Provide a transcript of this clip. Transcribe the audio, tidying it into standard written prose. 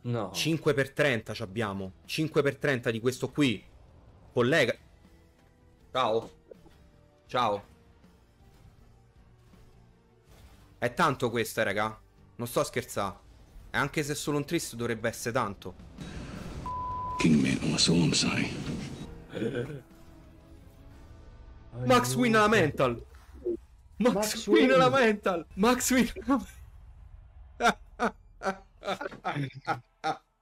No. 5 per 30 ci abbiamo. 5 per 30 di questo qui. Collega. Ciao. Ciao. È tanto questa, raga. Non sto scherzando. E anche se è solo un trist dovrebbe essere tanto. Kingman, ma solo sai. Max Win alla mental. Max Win alla mental. Max Win alla mental.